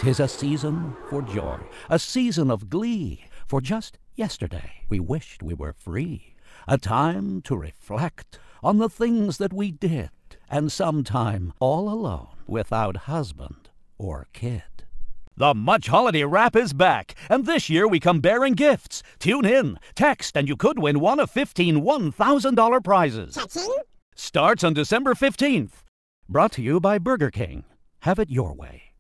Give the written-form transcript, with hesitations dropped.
'Tis a season for joy, a season of glee, for just yesterday we wished we were free. A time to reflect on the things that we did, and sometime all alone without husband or kid. The Much Holiday Wrap is back, and this year we come bearing gifts. Tune in, text, and you could win one of 15 $1,000 prizes. Cha-ching! Starts on December 15th. Brought to you by Burger King. Have it your way.